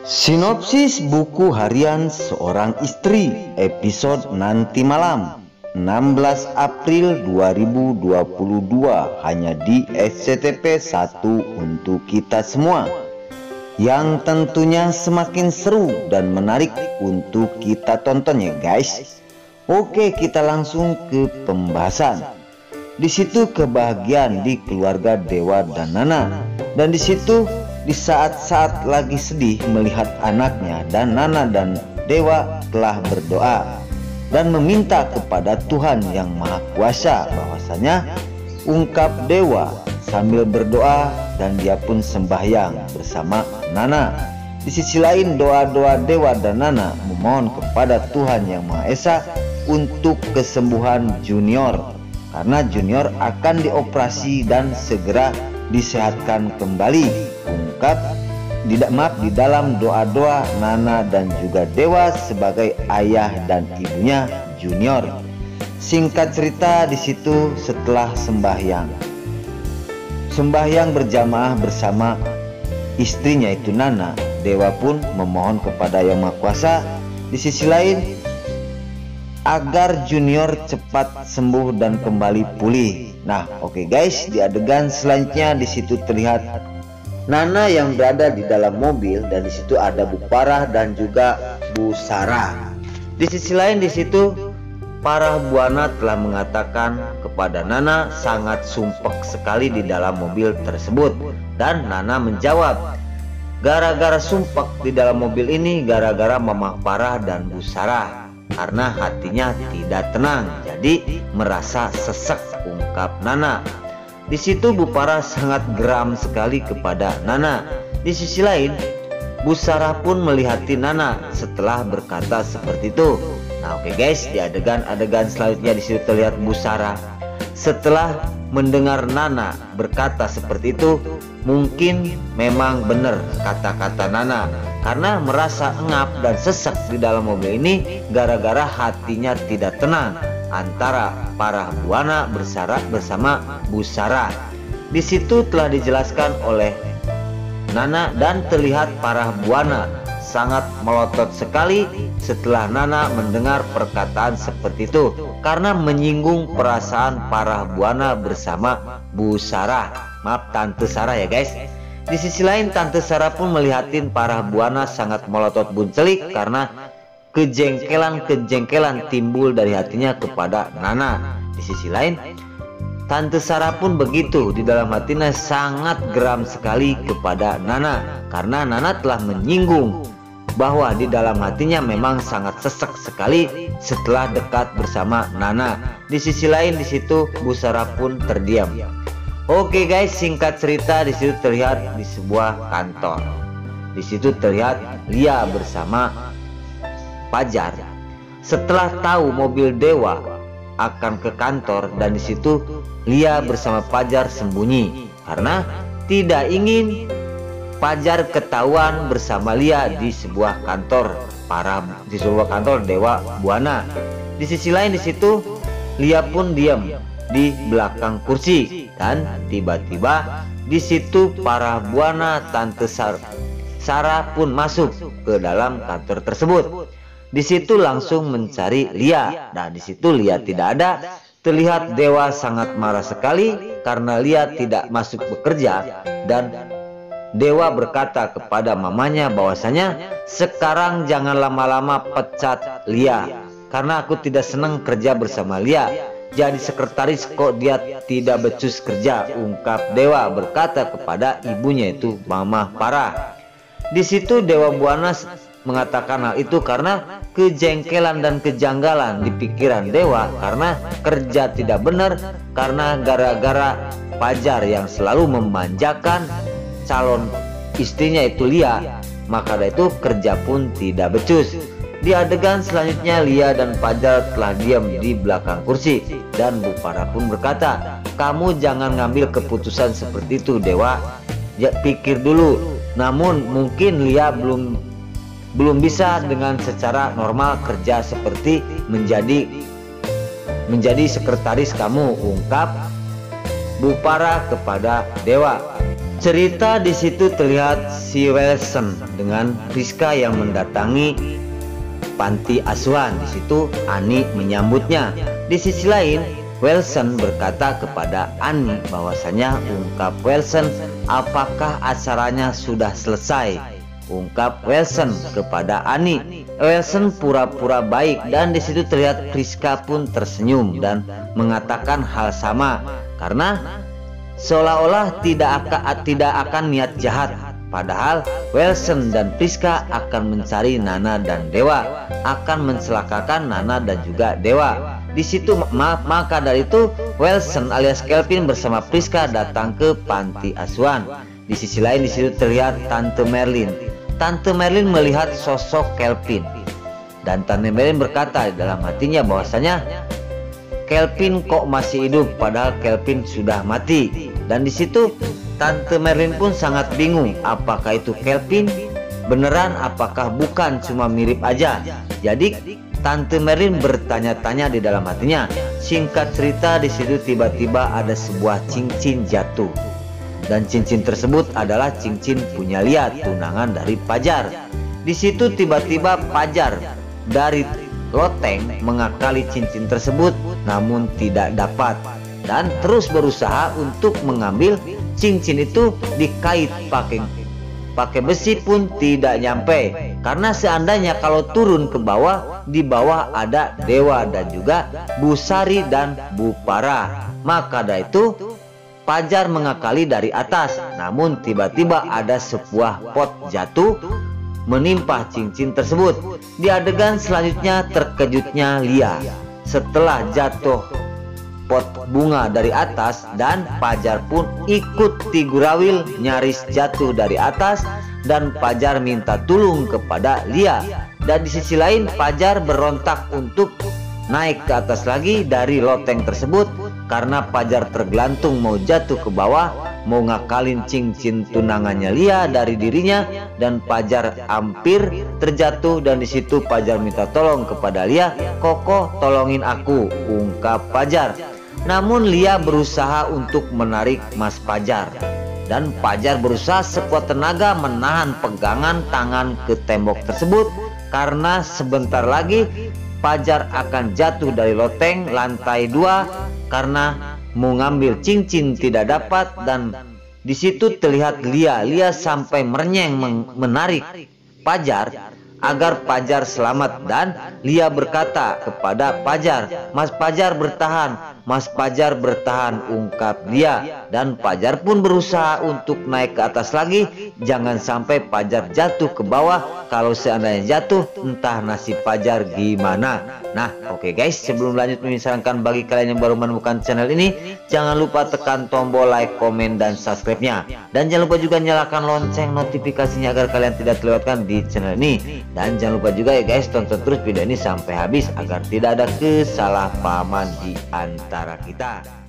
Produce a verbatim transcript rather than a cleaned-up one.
Sinopsis buku harian seorang istri, episode nanti malam enam belas April dua ribu dua puluh dua, hanya di S C T P satu untuk kita semua, yang tentunya semakin seru dan menarik untuk kita tonton ya guys. Oke, kita langsung ke pembahasan. Di situ kebahagiaan di keluarga Dewa dan Nana, dan di situ di saat-saat lagi sedih melihat anaknya, dan Nana dan Dewa telah berdoa dan meminta kepada Tuhan yang Maha Kuasa bahwasanya, ungkap Dewa sambil berdoa, dan dia pun sembahyang bersama Nana. Di sisi lain doa-doa Dewa dan Nana memohon kepada Tuhan yang Maha Esa untuk kesembuhan Junior, karena Junior akan dioperasi dan segera disehatkan kembali. Ungkap tidak maaf di dalam doa-doa Nana dan juga Dewa sebagai ayah dan ibunya Junior. Singkat cerita, di situ setelah sembahyang sembahyang berjamaah bersama istrinya itu Nana, Dewa pun memohon kepada Yang Maha Kuasa di sisi lain agar Junior cepat sembuh dan kembali pulih. Nah, oke okay guys, di adegan selanjutnya di situ terlihat Nana yang berada di dalam mobil, dan di situ ada Bu Parah dan juga Bu Sarah. Di sisi lain di situ Parah Buana telah mengatakan kepada Nana sangat sumpek sekali di dalam mobil tersebut, dan Nana menjawab, gara-gara sumpek di dalam mobil ini gara-gara Mama Parah dan Bu Sarah, karena hatinya tidak tenang jadi merasa sesek, ungkap Nana. Di situ Bu Parah sangat geram sekali kepada Nana. Di sisi lain Bu Sarah pun melihati Nana setelah berkata seperti itu. Nah oke okay guys, di adegan-adegan selanjutnya di situ terlihat Bu Sarah setelah mendengar Nana berkata seperti itu, mungkin memang benar kata-kata Nana, karena merasa engap dan sesek di dalam mobil ini gara-gara hatinya tidak tenang antara Parah Buana bersara bersama Bu Sarah. Di situ telah dijelaskan oleh Nana, dan terlihat Parah Buana sangat melotot sekali setelah Nana mendengar perkataan seperti itu, karena menyinggung perasaan Parah Buana bersama Bu Sarah. Maaf, Tante Sarah ya guys. Di sisi lain Tante Sarah pun melihatin Parah Buana sangat melotot buncelik karena kejengkelan-kejengkelan timbul dari hatinya kepada Nana. Di sisi lain Tante Sarah pun begitu, di dalam hatinya sangat geram sekali kepada Nana, karena Nana telah menyinggung bahwa di dalam hatinya memang sangat sesek sekali setelah dekat bersama Nana. Di sisi lain di situ Bu Sarah pun terdiam. Oke guys, singkat cerita di situ terlihat di sebuah kantor. Di situ terlihat Lia bersama Pajar setelah tahu mobil Dewa akan ke kantor, dan di situ Lia bersama Pajar sembunyi karena tidak ingin Pajar ketahuan bersama Lia di sebuah kantor para di sebuah kantor Dewa Buana. Di sisi lain di situ Lia pun diam di belakang kursi, dan tiba-tiba di situ Parah Buana Tante Sar Sarah pun masuk ke dalam kantor tersebut. Di situ langsung mencari Lia. Nah di situ Lia tidak ada. Terlihat Dewa sangat marah sekali karena Lia tidak masuk bekerja, dan Dewa berkata kepada mamanya bahwasanya sekarang jangan lama-lama pecat Lia, karena aku tidak senang kerja bersama Lia. Jadi sekretaris kok dia tidak becus kerja, ungkap Dewa berkata kepada ibunya itu Mama Parah. Di situ Dewa Buana mengatakan hal itu karena kejengkelan dan kejanggalan di pikiran Dewa, karena kerja tidak benar karena gara-gara Pajar yang selalu memanjakan calon istrinya itu Lia, maka dari itu kerja pun tidak becus. Di adegan selanjutnya Lia dan Pajar telah diam di belakang kursi, dan Bu Parah pun berkata, kamu jangan ngambil keputusan seperti itu Dewa, ya pikir dulu. Namun mungkin Lia belum belum bisa dengan secara normal kerja seperti menjadi menjadi sekretaris kamu, ungkap Bupara kepada Dewa. Cerita di situ terlihat si Wilson dengan Priska yang mendatangi panti asuhan. Di situ Ani menyambutnya. Di sisi lain, Wilson berkata kepada Ani bahwasanya, ungkap Wilson, apakah acaranya sudah selesai? Ungkap Wilson kepada Ani. Wilson pura-pura baik dan di situ terlihat Priska pun tersenyum dan mengatakan hal sama karena seolah-olah tidak akan tidak akan niat jahat. Padahal Wilson dan Priska akan mencari Nana dan Dewa, akan mencelakakan Nana dan juga Dewa. Di situ ma maka dari itu Wilson alias Kelvin bersama Priska datang ke panti asuhan. Di sisi lain di situ terlihat Tante Merlin. Tante Merlin melihat sosok Kelvin dan Tante Merlin berkata di dalam hatinya bahwasanya Kelvin kok masih hidup padahal Kelvin sudah mati. Dan di situ Tante Merlin pun sangat bingung, apakah itu Kelvin beneran, apakah bukan cuma mirip aja. Jadi Tante Merlin bertanya-tanya di dalam hatinya. Singkat cerita di situ tiba-tiba ada sebuah cincin jatuh. Dan cincin tersebut adalah cincin punya Lia, tunangan dari Pajar. Di situ tiba-tiba Pajar dari loteng mengakali cincin tersebut namun tidak dapat dan terus berusaha untuk mengambil cincin itu dikait pakai pakai besi pun tidak nyampe karena seandainya kalau turun ke bawah, di bawah ada Dewa dan juga Busari dan Bupara. Maka dari itu Pajar mengakali dari atas, namun tiba-tiba ada sebuah pot jatuh menimpa cincin tersebut. Di adegan selanjutnya terkejutnya Lia setelah jatuh pot bunga dari atas dan Pajar pun ikut Tigurawil nyaris jatuh dari atas dan Pajar minta tolong kepada Lia. Dan di sisi lain Pajar berontak untuk naik ke atas lagi dari loteng tersebut karena Pajar tergelantung mau jatuh ke bawah, mau ngakalin cincin tunangannya Lia dari dirinya dan Pajar hampir terjatuh. Dan di situ Pajar minta tolong kepada Lia, "Koko, tolongin aku," ungkap Pajar. Namun Lia berusaha untuk menarik Mas Pajar dan Pajar berusaha sekuat tenaga menahan pegangan tangan ke tembok tersebut karena sebentar lagi Pajar akan jatuh dari loteng lantai dua karena mau ngambil cincin tidak dapat. Dan di situ terlihat Lia Lia sampai merenyeng menarik Pajar agar Pajar selamat dan Lia berkata kepada Pajar, "Mas Pajar bertahan, Mas Pajar bertahan," ungkap Lia. Dan Pajar pun berusaha untuk naik ke atas lagi, jangan sampai Pajar jatuh ke bawah. Kalau seandainya jatuh, entah nasib Pajar gimana. Nah, oke okay guys, sebelum lanjut menyarankan bagi kalian yang baru menemukan channel ini, jangan lupa tekan tombol like, komen, dan subscribe-nya. Dan jangan lupa juga nyalakan lonceng notifikasinya agar kalian tidak terlewatkan di channel ini. Dan jangan lupa juga ya guys, tonton terus video ini sampai habis agar tidak ada kesalahpahaman di antara kita.